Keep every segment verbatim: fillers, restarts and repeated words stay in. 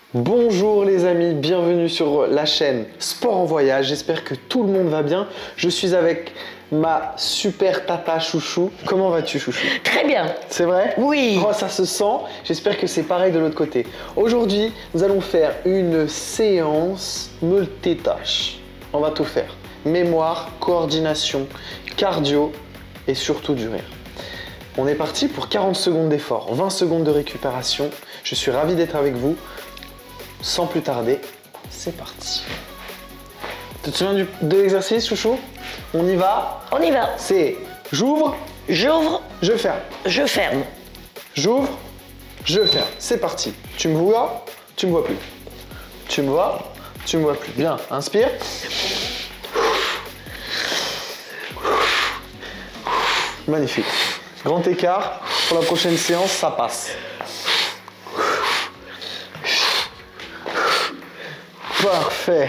Bonjour les amis, bienvenue sur la chaîne Sport en Voyage. J'espère que tout le monde va bien. Je suis avec ma super tata chouchou. Comment vas-tu chouchou? Très bien. C'est vrai? Oui. Oh, ça se sent. J'espère que c'est pareil de l'autre côté. Aujourd'hui, nous allons faire une séance multitâche. On va tout faire. Mémoire, coordination, cardio et surtout du rire. On est parti pour quarante secondes d'effort, vingt secondes de récupération. Je suis ravi d'être avec vous. Sans plus tarder, c'est parti. Tu te souviens du, de l'exercice, chouchou? On y va. On y va. C'est j'ouvre, J'ouvre, je ferme. je ferme. J'ouvre, je ferme. C'est parti. Tu me vois, tu me vois plus. Tu me vois, tu me vois plus. Bien, inspire. Magnifique. Grand écart. Pour la prochaine séance, ça passe. Parfait.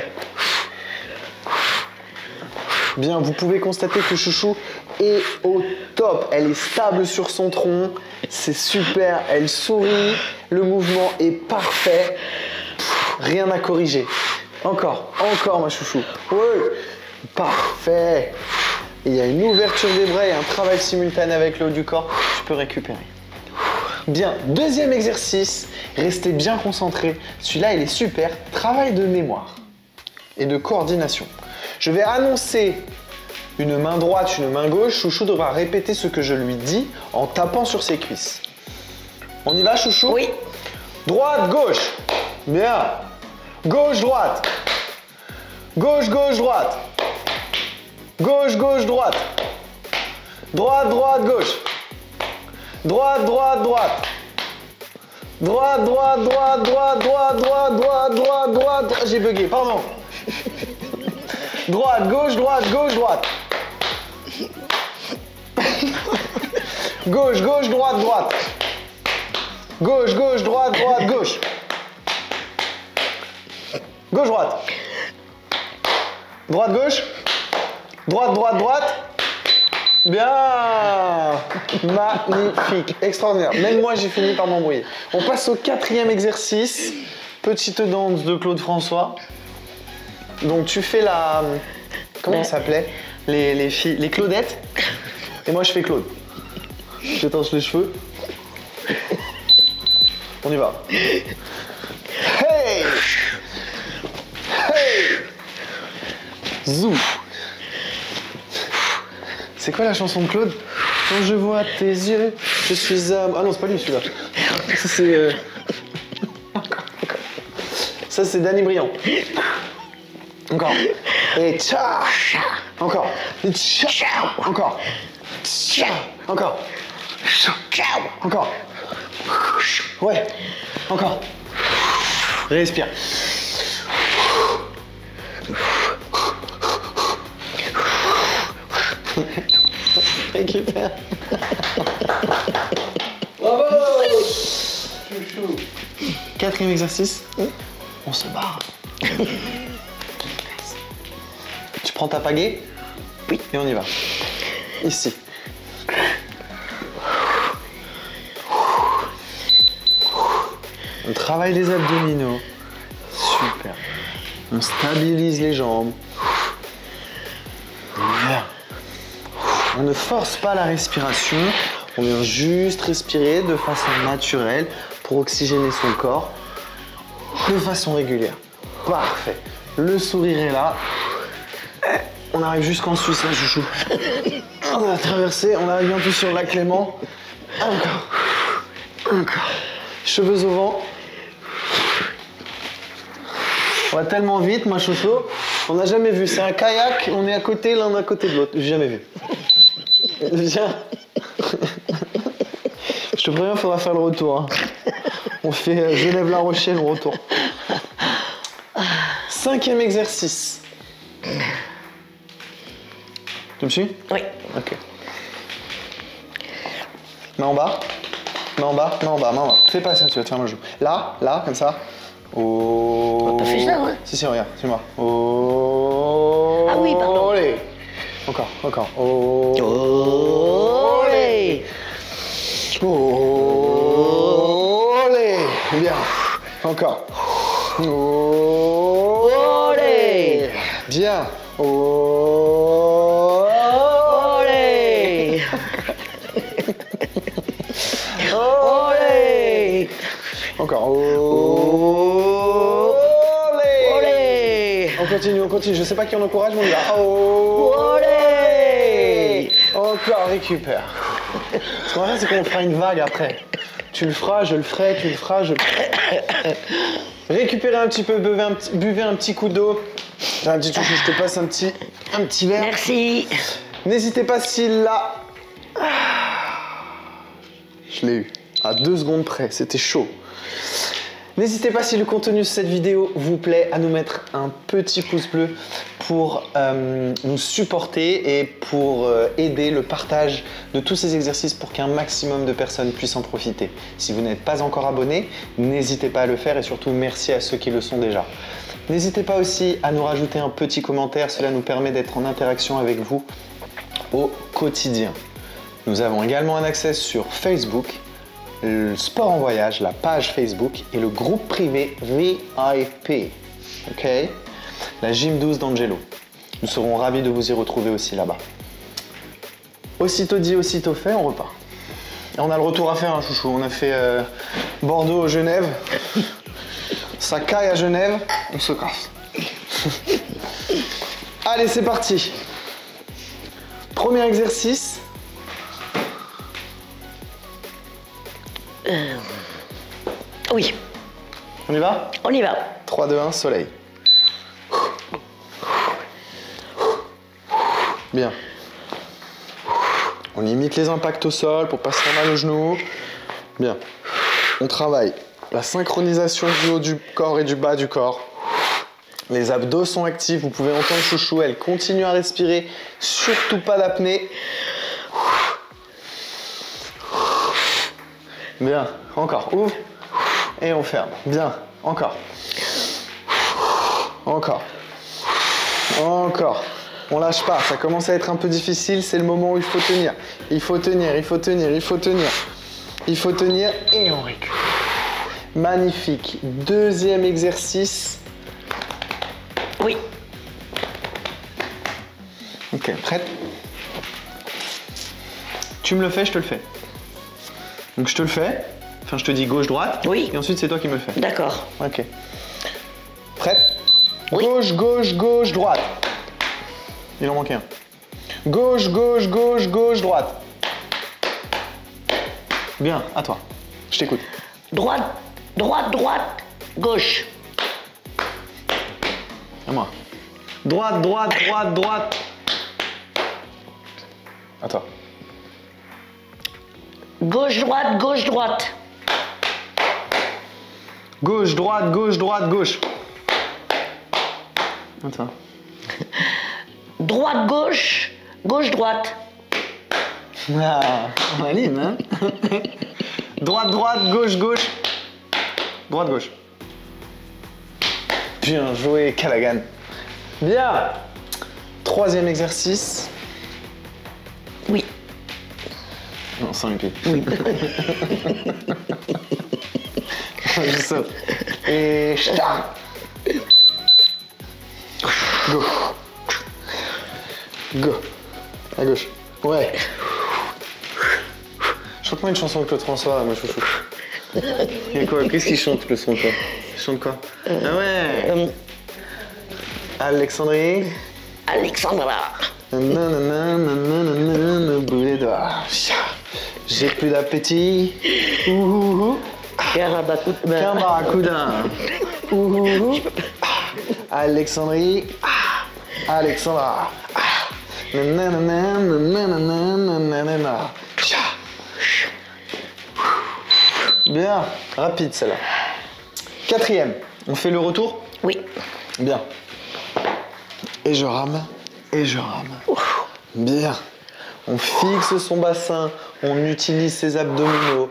Bien, vous pouvez constater que chouchou est au top. Elle est stable sur son tronc. C'est super. Elle sourit. Le mouvement est parfait. Rien à corriger. Encore, encore ma chouchou. Oui. Parfait. Il y a une ouverture des bras et un travail simultané avec le haut du corps. Tu peux récupérer. Bien, deuxième exercice, restez bien concentrés. Celui-là, il est super. Travail de mémoire et de coordination. Je vais annoncer une main droite, une main gauche. Chouchou devra répéter ce que je lui dis en tapant sur ses cuisses. On y va, chouchou? Oui. Droite, gauche. Bien. Gauche, droite. Gauche, gauche, droite. Gauche, gauche, droite. Droite, droite, gauche. Droite, droite, droite. Droite, droite, droite, droite, droite, droite, droite, droite, droite, droite. J'ai bugué, pardon. Droite, gauche, droite, gauche, droite. Gauche, gauche, droite, droite. Gauche, gauche, droite, droite, gauche. Gauche, droite. Droite, gauche. Droite, droite, droite. Bien. Magnifique. Extraordinaire. Même moi, j'ai fini par m'embrouiller. On passe au quatrième exercice. Petite danse de Claude François. Donc, tu fais la... Comment ça s'appelait? Les, les filles... Les Claudettes. Et moi, je fais Claude. Je t'étanche les cheveux. On y va. Hey! Hey! Zou. C'est quoi la chanson de Claude? Quand je vois tes yeux, je suis un... Ah non, c'est pas lui celui-là. Ça c'est... Euh... Ça c'est Danny Briand. Encore. Et tcha. Encore. Et tcha. Encore. Tcha. Encore. Encore. Ouais. Encore. Respire. Récupère. Bravo. Chouchou. Quatrième exercice. On se barre. Tu prends ta pagaie? Oui. Et on y va. Ici. On travaille les abdominaux. Super. On stabilise les jambes. Bien. On ne force pas la respiration, on vient juste respirer de façon naturelle pour oxygéner son corps de façon régulière. Parfait. Le sourire est là. On arrive jusqu'en Suisse, là, chouchou. On a traversé, on arrive bientôt sur le lac Léman. Encore. Encore. Cheveux au vent. On va tellement vite, ma chouchou. On n'a jamais vu. C'est un kayak, on est à côté, l'un à côté de l'autre. J'ai jamais vu. Viens. Je te préviens, il faudra faire le retour. Hein. On fait euh, Genève-La Rochelle, on retourne. Cinquième exercice. Tu me suis? Oui. Ok. Main en bas. Main en bas, main en bas, main en bas. Fais pas ça, tu vas te faire mal au genou. Là, là, comme ça. Oh. T'as fait ça, ouais? Si, si, regarde, suis-moi. Oh. Ah oui, pardon. Olé. Encore, encore. Oh. Olé. Olé. Bien. Encore. Oh. Olé. Bien. Oh. Olé. Olé. Encore. Oh. Olé. On continue, on continue. Je sais pas qui en encourage, mais on y va. Oh. Olé. Encore, récupère. Ce qu'on va faire, c'est qu'on fera une vague après. Tu le feras, je le ferai, tu le feras, je le ferai. Récupérez un petit peu, buvez un petit, buvez un petit coup d'eau. J'ai un petit chouchou, je te passe un petit, un petit verre. Merci. N'hésitez pas s'il l'a. Je l'ai eu. À deux secondes près, c'était chaud. N'hésitez pas, si le contenu de cette vidéo vous plaît, à nous mettre un petit pouce bleu pour euh, nous supporter et pour euh, aider le partage de tous ces exercices pour qu'un maximum de personnes puissent en profiter. Si vous n'êtes pas encore abonné, n'hésitez pas à le faire et surtout merci à ceux qui le sont déjà. N'hésitez pas aussi à nous rajouter un petit commentaire, cela nous permet d'être en interaction avec vous au quotidien. Nous avons également un accès sur Facebook, le Sport en Voyage, la page Facebook et le groupe privé V I P, ok? La Gym douze d'Angelo. Nous serons ravis de vous y retrouver aussi là-bas. Aussitôt dit, aussitôt fait, on repart. Et on a le retour à faire, hein, chouchou. On a fait euh, Bordeaux, Genève, ça caille à Genève, on se casse. Allez, c'est parti. Premier exercice. Euh, oui, On y va? on y va. trois, deux, un, soleil. Bien. On limite les impacts au sol pour pas se faire mal aux genoux. Bien. On travaille la synchronisation du haut du corps et du bas du corps. Les abdos sont actifs, vous pouvez entendre chouchou, elle continue à respirer, surtout pas d'apnée. Bien, encore, ouvre et on ferme. Bien, encore. Encore. Encore. On lâche pas, ça commence à être un peu difficile, c'est le moment où il faut tenir. Il faut tenir, il faut tenir, il faut tenir. Il faut tenir et on recule. Magnifique. Deuxième exercice. Oui. Ok, prête? Tu me le fais, je te le fais. Donc je te le fais, enfin je te dis gauche-droite, Oui. et ensuite c'est toi qui me le fais. D'accord. Ok. Prête? Oui. Gauche, gauche, gauche, droite. Il en manquait un. Gauche, gauche, gauche, gauche, droite. Bien, à toi. Je t'écoute. Droite, droite, droite, gauche. À moi. Droite, droite, droite, droite. À toi. Gauche, droite, gauche, droite. Gauche, droite, gauche, droite, gauche. À toi. Droite, gauche, gauche, droite. Ah, on aligne, hein? Droite, droite, gauche, gauche. Droite, gauche. Bien joué, Callaghan. Bien. Troisième exercice. Oui. Non, sans les pieds. Oui. Je saute. Et ch'ta. Go. Go. À gauche. Ouais. Chante-moi une chanson de Claude François, moi chouchou. Il y a quoi? Qu'est-ce qu'il chante, Claude François? Il chante quoi? Ah ouais. Euh, Alexandrie. Alexandra. Nanana, nanana, boulet doigts. J'ai plus d'appétit. Ouh. Carabacout- Qu'un barracuda. Ouh. Alexandrie. Alexandra. Nanana, nanana, nanana. Bien, rapide celle-là. Quatrième, on fait le retour? Oui. Bien. Et je rame, et je rame. Bien. On fixe son bassin, on utilise ses abdominaux.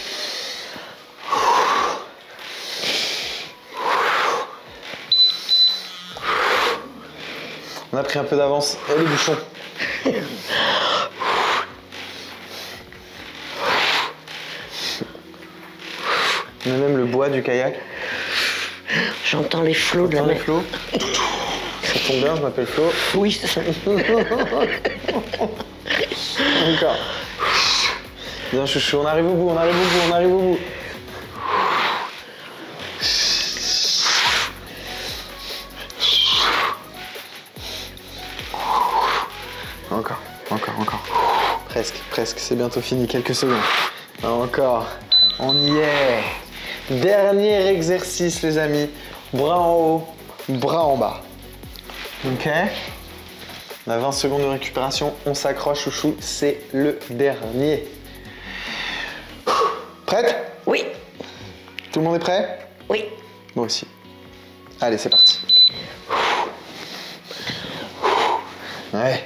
On a pris un peu d'avance. Et le bouchon. On a même le bois du kayak. J'entends les flots de la T'entends les mer. flots? Ça tombe bien, je m'appelle Flo. Oui, c'est ça. Encore. Bien chouchou, on arrive au bout, on arrive au bout, on arrive au bout. Encore, encore, encore. Presque, presque, c'est bientôt fini, quelques secondes. Encore, on y est. Dernier exercice les amis. Bras en haut, bras en bas. Ok. On a vingt secondes de récupération, on s'accroche chouchou, c'est le dernier. Prête? Oui, Tout le monde est prêt? oui. Moi aussi. Allez, c'est parti. Ouais.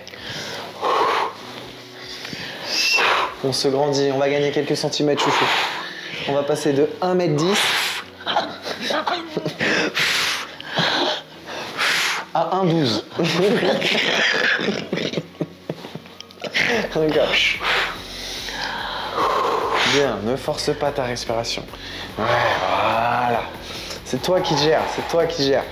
On se grandit, on va gagner quelques centimètres chouchou. On va passer de un mètre dix à un mètre douze. Regarde. Bien, ne force pas ta respiration. Ouais, voilà. C'est toi qui gères, c'est toi qui gères.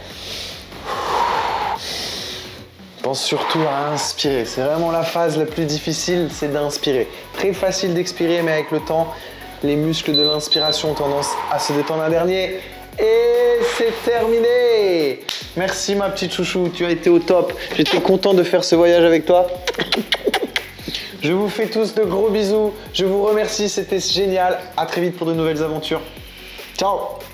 Pense surtout à inspirer. C'est vraiment la phase la plus difficile, c'est d'inspirer. Très facile d'expirer, mais avec le temps, les muscles de l'inspiration ont tendance à se détendre un dernier. Et c'est terminé! Merci ma petite chouchou, tu as été au top. J'étais content de faire ce voyage avec toi. Je vous fais tous de gros bisous. Je vous remercie, c'était génial. À très vite pour de nouvelles aventures. Ciao!